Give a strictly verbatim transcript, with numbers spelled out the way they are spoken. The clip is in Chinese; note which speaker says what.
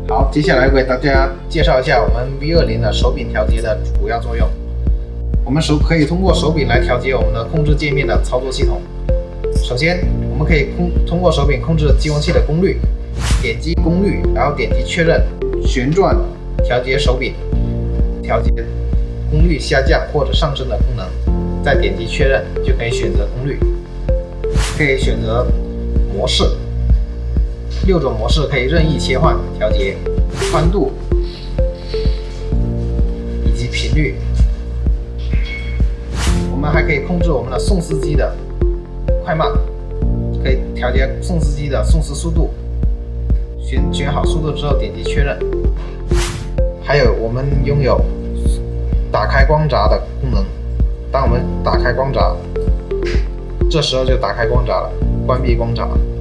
Speaker 1: 好，接下来为大家介绍一下我们 V 二零的手柄调节的主要作用。我们手可以通过手柄来调节我们的控制界面的操作系统。首先，我们可以控通过手柄控制激光器的功率，点击功率，然后点击确认，旋转调节手柄，调节功率下降或者上升的功能，再点击确认就可以选择功率，可以选择模式。六种模式可以任意切换调节宽度以及频率。我们还可以控制我们的送丝机的快慢，可以调节送丝机的送丝速度。选选好速度之后，点击确认。还有我们拥有打开光闸的功能。当我们打开光闸，这时候就打开光闸了，关闭光闸。